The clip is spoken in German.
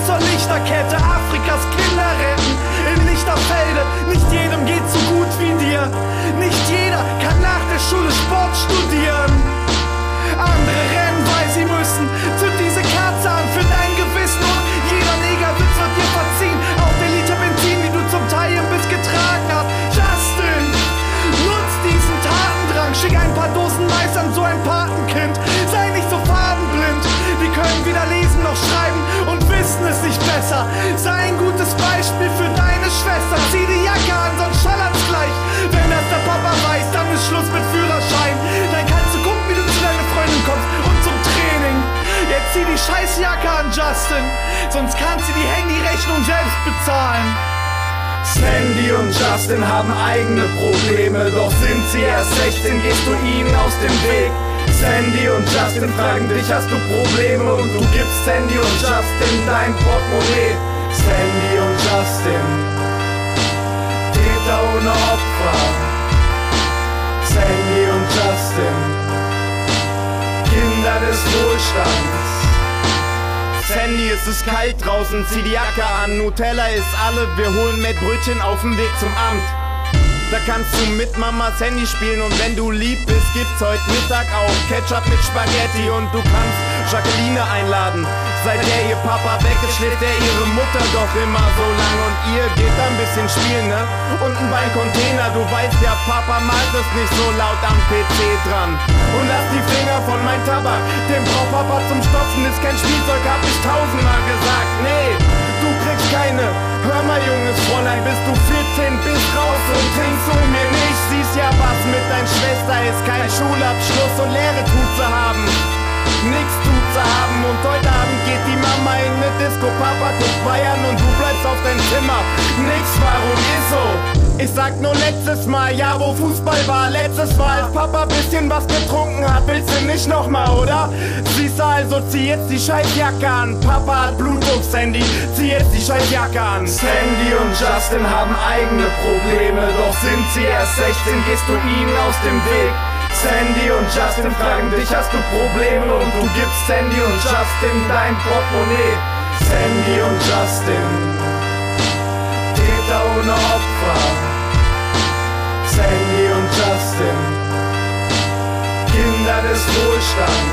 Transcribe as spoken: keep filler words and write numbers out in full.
zur Lichterkette, Afrikas Kinder retten. In Lichterfelde, nicht jedem geht so gut wie dir. Nicht jeder kann nach der Schule Sport studieren. Andere rennen, weil sie müssen. Zünd diese Kerze an für dein Gewissen und jeder Negerwitz wird dir verziehen. Auch der Liter Benzin, die du zum Teil im Biss getragen hast. Justin, nutz diesen Tatendrang. Schick ein paar Dosen Mais an so ein Patenkind. Sei nicht so farbenblind. Die können weder lesen noch schreiben und wissen es nicht besser. Sei ein gutes Beispiel für deine Schwester. Zieh die Jacke an, sonst schallert's gleich. Wenn das der Papa weiß, dann ist Schluss mit Führerschein. Dann kannst du gucken, wie du zu deiner Freundin kommst und zum Training. Jetzt zieh die Scheißjacke an, Justin, sonst kannst du die Handyrechnung selbst bezahlen. Sandy und Justin haben eigene Probleme, doch sind sie erst sechzehn, gehst du ihnen aus dem Weg. Sandy und Justin fragen dich, hast du Probleme? Und du gibst Sandy und Justin dein Portemonnaie. Sandy und Justin, Täter ohne Opfer. Sandy und Justin, Kinder des Wohlstands. Sandy, es ist kalt draußen, zieh die Jacke an. Nutella ist alle, wir holen Mettbrötchen auf dem Weg zum Amt. Da kannst du mit Mamas Handy spielen und wenn du lieb bist, gibt's heute Mittag auch Ketchup mit Spaghetti. Und du kannst Jacqueline einladen, seit der ihr Papa weg ist, schläft er ihre Mutter doch immer so lang. Und ihr geht ein bisschen spielen, ne? Unten beim Container, du weißt ja, Papa malt es nicht so laut am P C dran. Und lass die Finger von mein Tabak, den braucht Papa zum Stopfen, ist kein Spielzeug, hab ich tausendmal gesagt. Nee, du kriegst keine. Hör mal, junges Fräulein, bist du vierzehn, bist raus und trinkst du mir nicht. Siehst ja, was mit deiner Schwester ist, kein Schulabschluss und Lehre tut zu haben. Nix tut zu haben und heute Abend geht die Mama in ne Disco, Papa guckt Bayern und du bleibst auf dein Zimmer. Nix, warum ist so? Ich sag nur letztes Mal, ja, wo Fußball war, letztes Mal, als Papa bisschen was getrunken hat, willst du nicht nochmal, oder? Siehst du, also zieh jetzt die Scheißjacke an, Papa hat Blut auf Sandy, zieh jetzt die Scheißjacke an. Sandy und Justin haben eigene Probleme, doch sind sie erst sechzehn, gehst du ihnen aus dem Weg. Sandy und Justin fragen dich, hast du Probleme? Und du gibst Sandy und Justin dein Portemonnaie. Sandy und Justin, Täter ohne Opfer. Sandy und Justin, Kinder des Wohlstands.